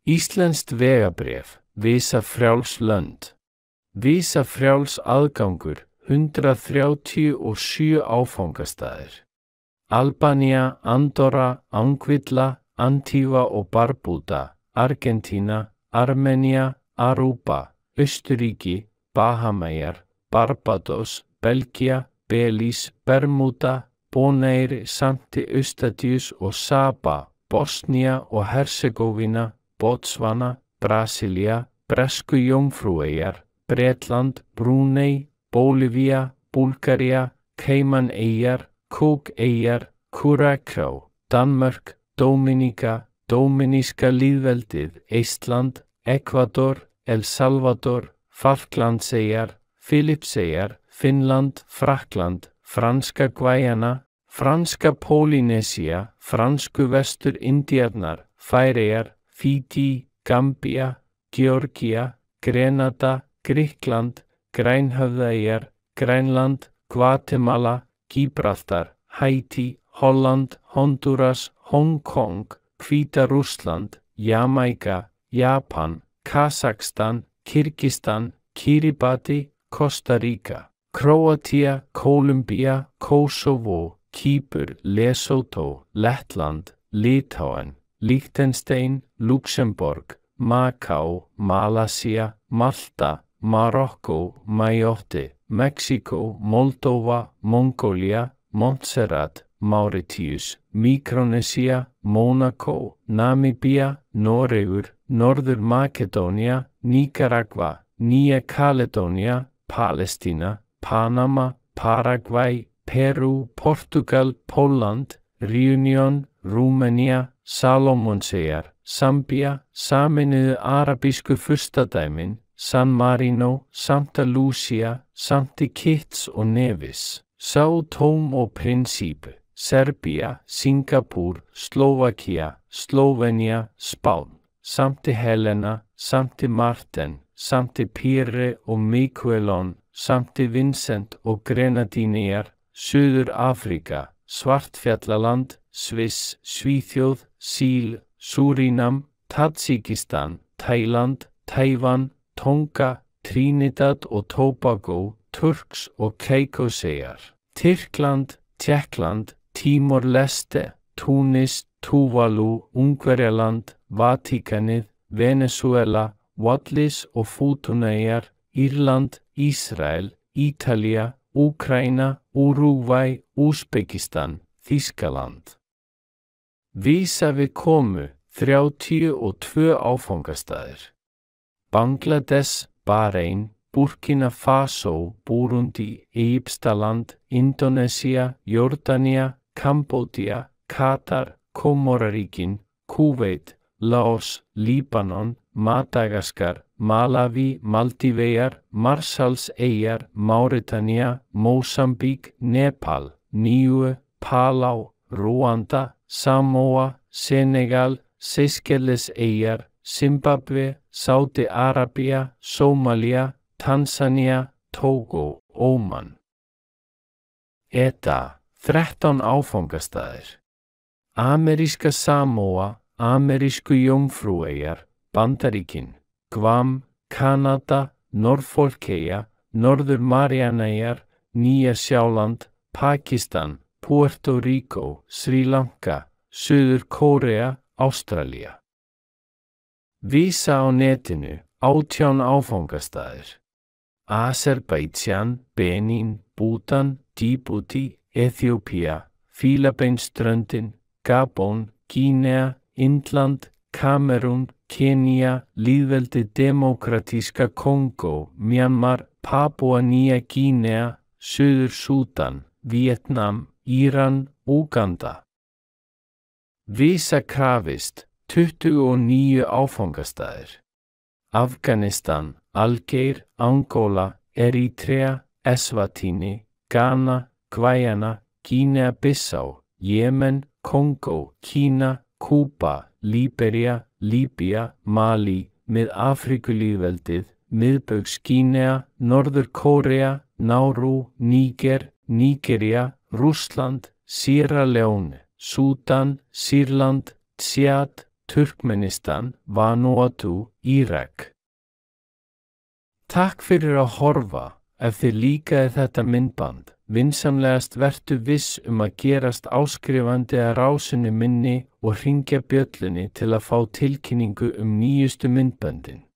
Íslenskt vegabréf, visafrjáls lönd. Visafrjáls aðgangur, 137 áfangastaðir. Albanía, Andorra, Angvilla, Antígua og Barbuda, Argentína, Armenía, Aruba, Austurríki, Bahameyjar, Barbados, Belgía, Belís, Bermúda, Bonaire, Sankti Eustatius og Saba, Bosnía og Herzegovina, Botswana, Brasilia, Bresku Jómfrúeyjar, Bretland, Brúnei, Bólivía, Búlgaría, Cayman-eyjar, Cook-eyjar, Curaçao, Danmörk, Dóminíka, Dóminíska lýðveldið, Eistland, Ekvador, El Salvador, Falklandseyjar, Filippseyjar, Finnland, Frakkland, Franska Gvæjana, Franska Pólýnesía, Fransku Vestur-Indíarnar, Færeyjar, Fídí, Gambía, Georgía, Grenada, Grikkland, Grænhöfðaeyjar, Grænland, Guatemala, Gibraltar, Haítí, Holland, Honduras, Hong Kong, Hvíta-Rússland, Jamaíka, Japan, Kazakstan, Kirgistan, Kiribati, Costa Rica, Króatía, Kólumbía, Kosovo, Kýpur, Lesotho, Lettland, Litháen, Liechtenstein, Luxemborg, Macau, Malasía, Malta, Marokko, Mayotte, Mexíkó, Moldóva, Mongólia, Montserrat, Mauritius, Míkrónesía, Mónakó, Namibía, Noregur, Norður-Makedónía, Níkaragva, Nýja Kaledónía, Palestína, Panama, Paragvæ, Perú, Portugal, Pólland, Reunion, Rúmenía, Salómonseyjar, Zambía, Sameinuðu arabísku furstadæmin, San Marino, Santa Lucia, Sankti Kitts og Nevis, São Tomé og Príncipe, Serbía, Singapúr, Slóvakía, Slóvenía, Spán, Sankti Helena, Sankti Martin, Sankti Pírre og Miquelon, Sankti Vincent og Grenadíneyjar, Suður-Afríka, Svartfjallaland, Sviss, Svíþjóð, Síl, Súrínam, Tadjikistan, Tæland, Taívan, Tonga, Trinidad og Tobago, Turks og Caicoseyjar, Tyrkland, Tékkland, Tímor-Leste, Túnis, Tuvalu, Ungverjaland, Vatíkanið, Venesúela, Wallis og Fútuneyjar, Írland, Ísrael, Ítalía, Úkraína, Úrúgvæ, Úsbekistan, Þýskaland. Vísa við komu, 32 áfangastaðir. Bangladesh, Bahrein, Burkina Faso, Burundi, Egyptaland, Indonesía, Jórdanía, Kambódía, Katar, Kómoraríkin, Kúveit, Laos, Líbanon, Madagaskar, Malaví, Maldíveyjar, Marshallseyjar, Máritanía, Mósambík, Nepal, Níu, Palau, Rúanda, Samoa, Senegal, Seychelleseyjar, Zimbabwe, Sádi-Arabía, Sómalía, Tansanía, Tógó, Óman. ETA, 13 áfangastaðir. Ameríska Samóa, Amerísku Jómfrúeyjar, Bandaríkin, Guam, Kanada, Norfolkeyja, Norður-Maríaneyjar, Nýja-Sjáland, Pakistan, Puerto Rico, Sri Lanka, Suður-Kórea, Ástralía. Vísa á netinu, 18 áfangastaðir. Azerbaijan, Benín, Bútan, Djíbútí, Eþíópía, Fílabeinsströndin, Gabon, Gínea, Indland, Kamerún, Kenía, lýðveldið Demókratíska Kongó, Mjanmar, Papúa Nýja Gínea, Suður-Súdan, Víetnam, Íran, Úganda. Vísa krafist, 29 áfangastaðir. Afganistan, Algeir, Angóla, Eritrea, Eswatini, Ghana, Gvæjana, Gínea-Bissá, Jemen, Kongó, Kína, Kúba, Líbería, Líbía, Malí, Mið-Afríkulýðveldið, Miðbaugs-Gínea, Norður-Kórea, Nauru, Níger, Nígería, Rússland, Sierra Leone, Súdan, Sýrland, Tchad, Turkmenistan, Vanuatu, Írak. Takk fyrir að horfa. Ef þið líkaði þetta myndband, vinsamlegast vertu viss að gerast áskrifandi að rásinni minni og hringja bjöllunni til að fá tilkynningu nýjustu myndböndin.